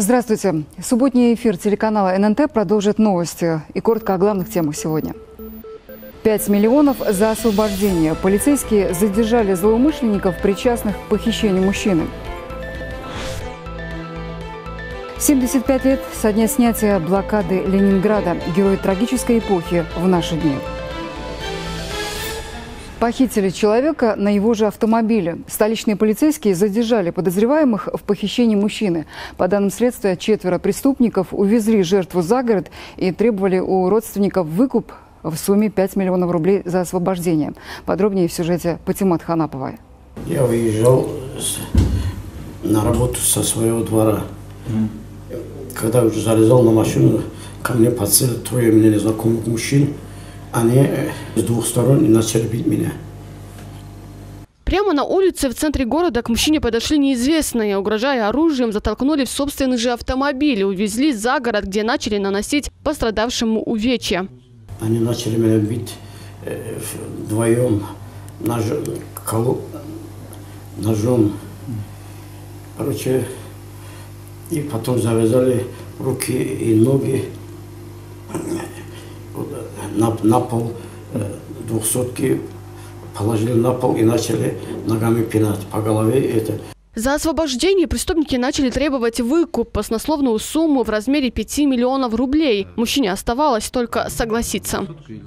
Здравствуйте. Субботний эфир телеканала ННТ продолжит новости. И коротко о главных темах сегодня. 5 миллионов за освобождение. Полицейские задержали злоумышленников, причастных к похищению мужчины. 75 лет со дня снятия блокады Ленинграда. Герой трагической эпохи в наши дни. Похитили человека на его же автомобиле. Столичные полицейские задержали подозреваемых в похищении мужчины. По данным следствия, 4 преступников увезли жертву за город и требовали у родственников выкуп в сумме 5 миллионов рублей за освобождение. Подробнее в сюжете Патимат Ханаповой. Я выезжал на работу со своего двора. Когда уже залезал на машину, ко мне подсели трое мне незнакомых мужчин. Они с двух сторон начали бить меня. Прямо на улице в центре города к мужчине подошли неизвестные. Угрожая оружием, затолкнули в собственный же автомобиль. Увезли за город, где начали наносить пострадавшему увечья. Они начали меня бить вдвоем ножом. Короче, и потом завязали руки и ноги на пол, 200-ки положили на пол и начали ногами пинать по голове. За освобождение преступники начали требовать выкуп, баснословную сумму в размере 5 миллионов рублей. Мужчине оставалось только согласиться.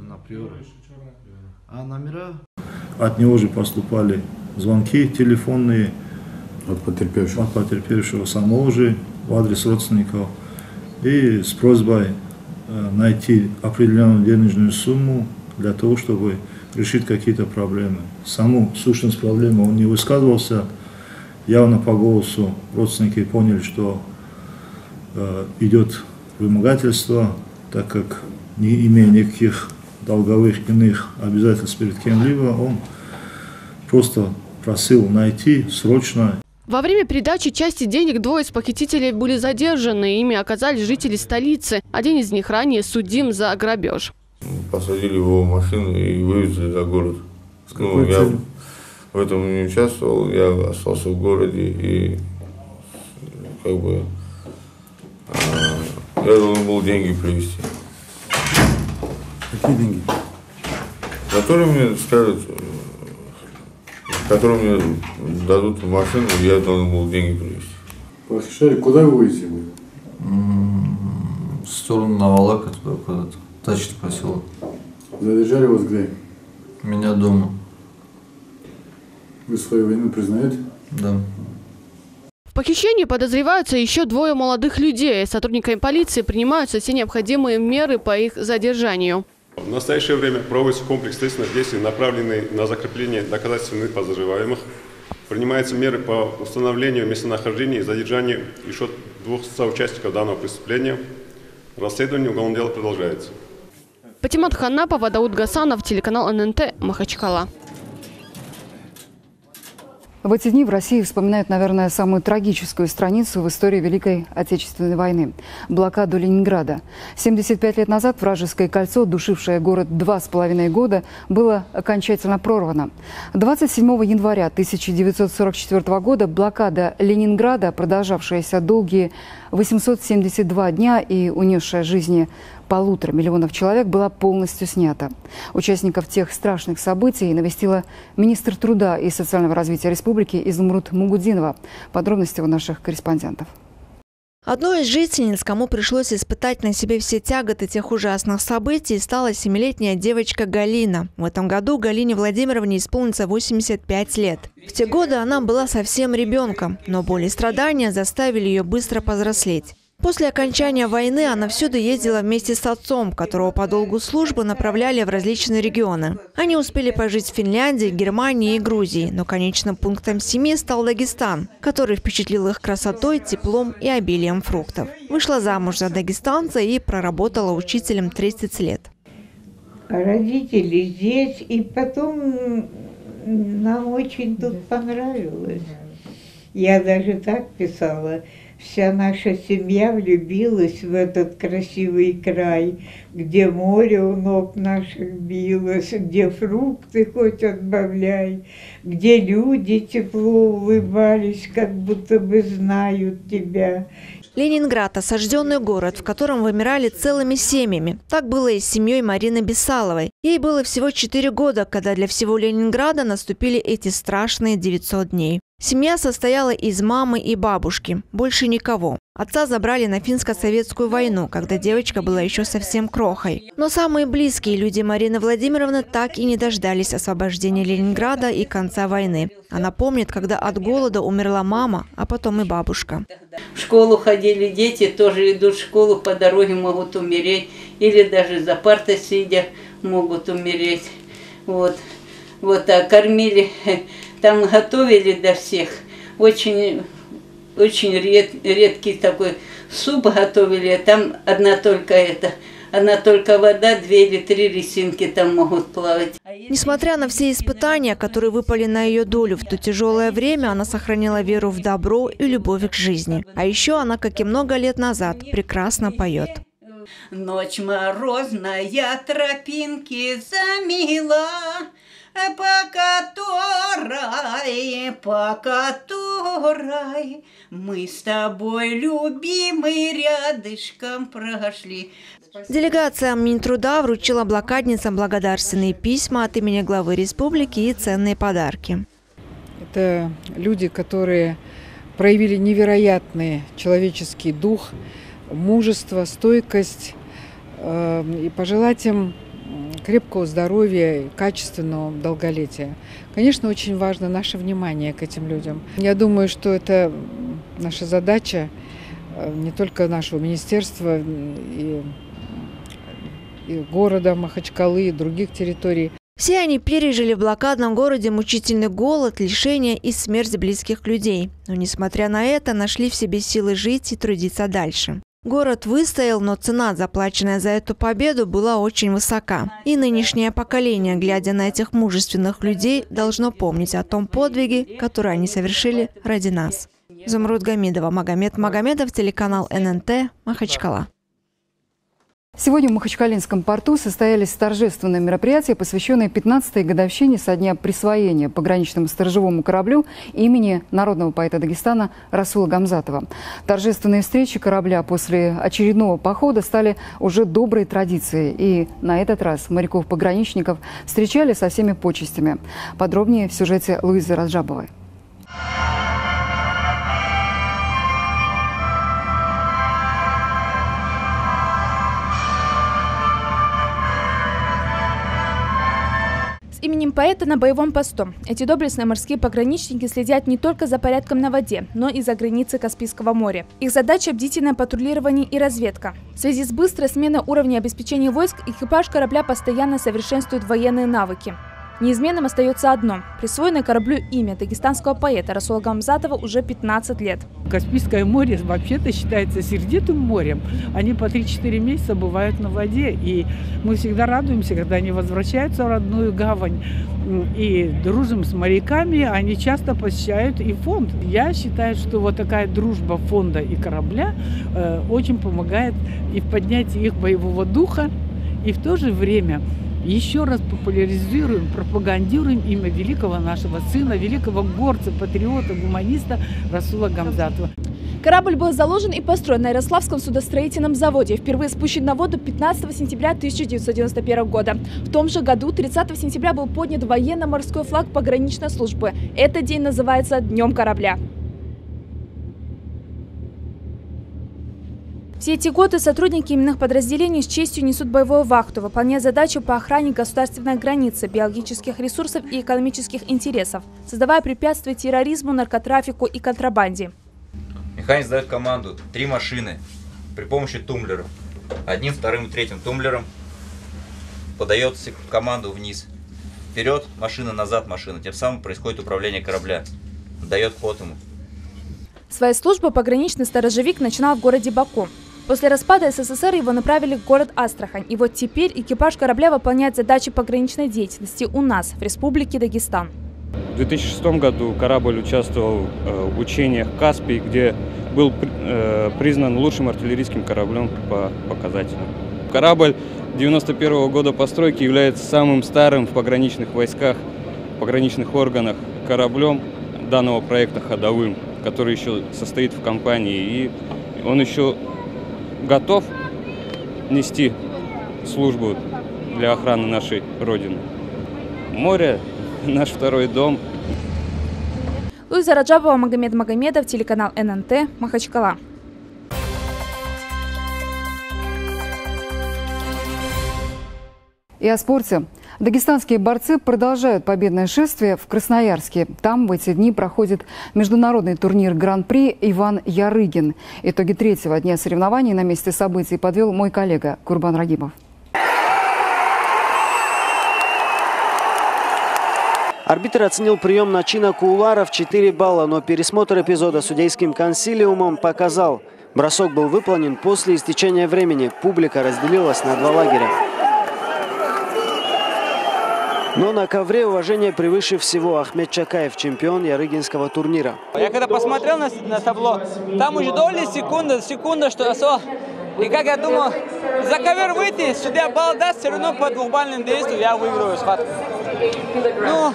От него же поступали звонки телефонные от потерпевшего самого же в адрес родственников и с просьбой найти определенную денежную сумму для того, чтобы решить какие-то проблемы. Саму сущность проблемы он не высказывался. Явно по голосу родственники поняли, что идет вымогательство, так как, не имея никаких долговых иных обязательств перед кем-либо, он просто просил найти срочно. Во время передачи части денег двое из похитителей были задержаны. Ими оказались жители столицы. Один из них ранее судим за грабеж. Посадили его в машину и вывезли за город. Я в этом не участвовал, я остался в городе и я должен был деньги привезти. Какие деньги? Которые мне скажут, которые мне дадут в машину, я должен был деньги привезти. Похищали, куда вы вывезли? В сторону Навалака, туда куда-то, Дачный поселок. Задержали вас где? Меня дома. Вы свою вину признаете? Да. В похищении подозреваются еще 2 молодых людей. Сотрудниками полиции принимаются все необходимые меры по их задержанию. В настоящее время проводится комплекс следственных действий, направленный на закрепление доказательств вины подозреваемых. Принимаются меры по установлению местонахождения и задержанию еще 2 соучастников данного преступления. Расследование уголовного дела продолжается. Патимат Ханапова, Дауд Гасанов, телеканал ННТ, Махачкала. В эти дни в России вспоминают, наверное, самую трагическую страницу в истории Великой Отечественной войны – блокаду Ленинграда. 75 лет назад вражеское кольцо, душившее город 2,5 года, было окончательно прорвано. 27 января 1944 года блокада Ленинграда, продолжавшаяся долгие 872 дня и унесшая жизни 1,5 миллиона человек, была полностью снята. Участников тех страшных событий навестила министр труда и социального развития республики Изумруд Мугудинова. Подробности у наших корреспондентов. Одной из жительниц, кому пришлось испытать на себе все тяготы тех ужасных событий, стала 7-летняя девочка Галина. В этом году Галине Владимировне исполнится 85 лет. В те годы она была совсем ребенком, но боли и страдания заставили ее быстро повзрослеть. После окончания войны она всюду ездила вместе с отцом, которого по долгу службы направляли в различные регионы. Они успели пожить в Финляндии, Германии и Грузии, но конечным пунктом семьи стал Дагестан, который впечатлил их красотой, теплом и обилием фруктов. Вышла замуж за дагестанца и проработала учителем 30 лет. Родители здесь, и потом нам очень тут понравилось. Я даже так писала. Вся наша семья влюбилась в этот красивый край, где море у ног наших билось, где фрукты хоть отбавляй, где люди тепло улыбались, как будто бы знают тебя. Ленинград – осажденный город, в котором вымирали целыми семьями. Так было и с семьей Марины Бесаловой. Ей было всего 4 года, когда для всего Ленинграда наступили эти страшные 900 дней. Семья состояла из мамы и бабушки. Больше никого. Отца забрали на финско-советскую войну, когда девочка была еще совсем крохой. Но самые близкие люди Марины Владимировны так и не дождались освобождения Ленинграда и конца войны. Она помнит, когда от голода умерла мама, а потом и бабушка. В школу ходили дети, тоже идут в школу, по дороге могут умереть. Или даже за партой сидя могут умереть. Вот так кормили. Там готовили для всех. Очень редкий такой суп готовили. Там одна только вода, 2 или 3 рисинки там могут плавать. Несмотря на все испытания, которые выпали на ее долю в то тяжелое время, она сохранила веру в добро и любовь к жизни. А еще она, как и много лет назад, прекрасно поет. Ночь морозная, тропинки замила, по которой мы с тобой, любимый, рядышком прошли. Делегация Минтруда вручила блокадницам благодарственные письма от имени главы республики и ценные подарки. Это люди, которые проявили невероятный человеческий дух, мужество, стойкость. И пожелать им крепкого здоровья и качественного долголетия. Конечно, очень важно наше внимание к этим людям. Я думаю, что это наша задача не только нашего министерства и города Махачкалы, и других территорий. Все они пережили в блокадном городе мучительный голод, лишения и смерть близких людей. Но, несмотря на это, нашли в себе силы жить и трудиться дальше. Город выстоял, но цена, заплаченная за эту победу, была очень высока. И нынешнее поколение, глядя на этих мужественных людей, должно помнить о том подвиге, который они совершили ради нас. Зумруд Гамидова, Магомед Магомедов, телеканал ННТ, Махачкала. Сегодня в Махачкалинском порту состоялись торжественные мероприятия, посвященные 15-й годовщине со дня присвоения пограничному сторожевому кораблю имени народного поэта Дагестана Расула Гамзатова. Торжественные встречи корабля после очередного похода стали уже доброй традицией. И на этот раз моряков-пограничников встречали со всеми почестями. Подробнее в сюжете Луизы Раджабовой. Именем поэта на боевом посту. Эти доблестные морские пограничники следят не только за порядком на воде, но и за границей Каспийского моря. Их задача – бдительное патрулирование и разведка. В связи с быстрой сменой уровня обеспечения войск экипаж корабля постоянно совершенствует военные навыки. Неизменным остается одно – присвоенное кораблю имя дагестанского поэта Расула Гамзатова уже 15 лет. Каспийское море вообще-то считается сердитым морем. Они по 3-4 месяца бывают на воде. И мы всегда радуемся, когда они возвращаются в родную гавань. И дружим с моряками, они часто посещают и фонд. Я считаю, что вот такая дружба фонда и корабля очень помогает и в поднятии их боевого духа, и в то же время еще раз популяризируем, пропагандируем имя великого нашего сына, великого горца, патриота, гуманиста Расула Гамзатова. Корабль был заложен и построен на Ярославском судостроительном заводе. Впервые спущен на воду 15 сентября 1991 года. В том же году, 30 сентября, был поднят военно-морской флаг пограничной службы. Этот день называется Днем корабля. Все эти годы сотрудники именных подразделений с честью несут боевую вахту, выполняя задачу по охране государственной границы, биологических ресурсов и экономических интересов, создавая препятствия терроризму, наркотрафику и контрабанде. Механик сдает команду 3 машины при помощи тумблеров. 1, 2 и 3 тумблером подается команду вниз. Вперед машина, назад машина. Тем самым происходит управление корабля. Дает ход ему. Свою службу пограничный сторожевик начинал в городе Баку. После распада СССР его направили в город Астрахань. И вот теперь экипаж корабля выполняет задачи пограничной деятельности у нас, в Республике Дагестан. В 2006 году корабль участвовал в учениях Каспий, где был признан лучшим артиллерийским кораблем по показателям. Корабль 91 года постройки является самым старым в пограничных войсках, в пограничных органах кораблем данного проекта ходовым, который еще состоит в компании и Он еще готов нести службу для охраны нашей Родины. Море – наш второй дом. Луиза Раджабова, Магомед Магомедов, телеканал ННТ, Махачкала. И о спорте. Дагестанские борцы продолжают победное шествие в Красноярске. Там в эти дни проходит международный турнир Гран-при «Иван Ярыгин». Итоги третьего дня соревнований на месте событий подвел мой коллега Курбан Рагимов. Арбитр оценил прием начина Куулара в 4 балла, но пересмотр эпизода судейским консилиумом показал. Бросок был выполнен после истечения времени. Публика разделилась на 2 лагеря. Но на ковре уважение превыше всего. Ахмед Чакаев, чемпион Ярыгинского турнира. Я когда посмотрел на табло, там уже доли секунда, что осо. И как я думал, за ковер выйти, судья балл даст, все равно по двухбальным действиям я выиграю схватку. Ну,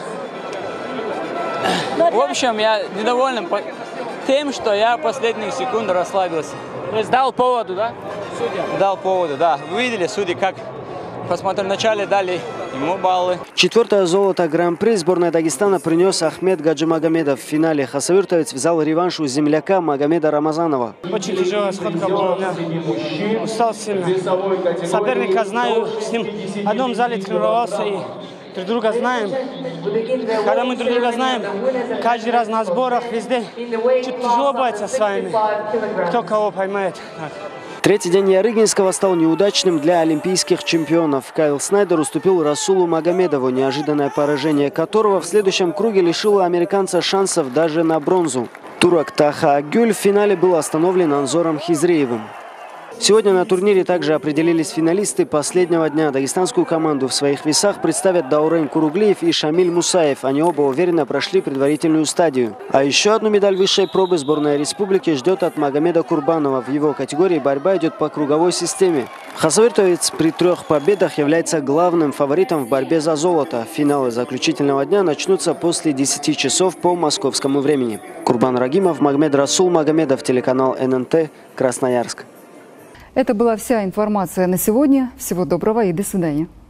в общем, я недоволен тем, что я последние секунды расслабился. То есть дал поводу, да? Судья? Дал поводу, да. Вы видели, судьи, как посмотрели, вначале дали ему баллы. 4-е золото Гран-при сборная Дагестана принес Ахмед Гаджимагомедов. В финале хасавюртовец взял реванш у земляка Магомеда Рамазанова. Очень тяжелая сходка была. Я устал сильно. Соперника знаю, с ним в одном зале тренировался и друг друга знаем. Когда мы друг друга знаем, каждый раз на сборах, везде, чуть тяжело бывается с вами. Кто кого поймает. Третий день Ярыгинского стал неудачным для олимпийских чемпионов. Кайл Снайдер уступил Расулу Магомедову, неожиданное поражение которого в следующем круге лишило американца шансов даже на бронзу. Турок Таха Агюль в финале был остановлен Анзором Хизреевым. Сегодня на турнире также определились финалисты последнего дня. Дагестанскую команду в своих весах представят Даурен Куруглиев и Шамиль Мусаев. Они оба уверенно прошли предварительную стадию. А еще одну медаль высшей пробы сборная республики ждет от Магомеда Курбанова. В его категории борьба идет по круговой системе. Хасавюртовец при 3 победах является главным фаворитом в борьбе за золото. Финалы заключительного дня начнутся после 10 часов по московскому времени. Курбан Рагимов, Магомед Расул Магомедов, телеканал ННТ, Красноярск. Это была вся информация на сегодня. Всего доброго и до свидания.